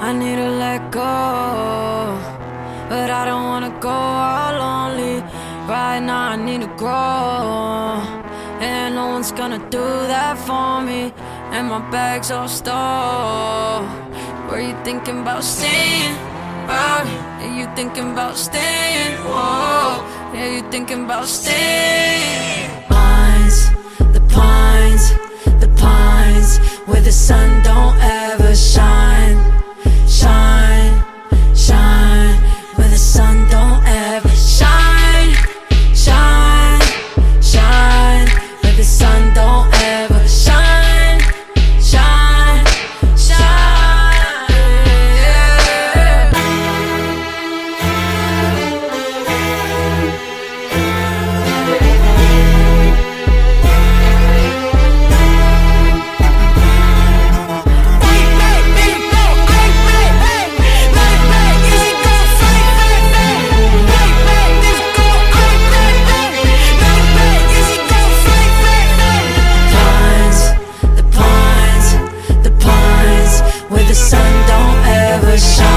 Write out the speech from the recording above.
I need to let go, but I don't wanna go all lonely. Right now I need to grow, and no one's gonna do that for me. And my bag's all stowed. Were you thinking about staying? Are you thinking about staying? Whoa, yeah, you thinking about staying. Pines, the pines, the pines, where the sun don't ever shine. Shine, shine, where the sun don't ever shine. Shine, shine, where the sun don't ever shine. Shine, shine, yeah. Pines, the pines, where the sun don't ever shine.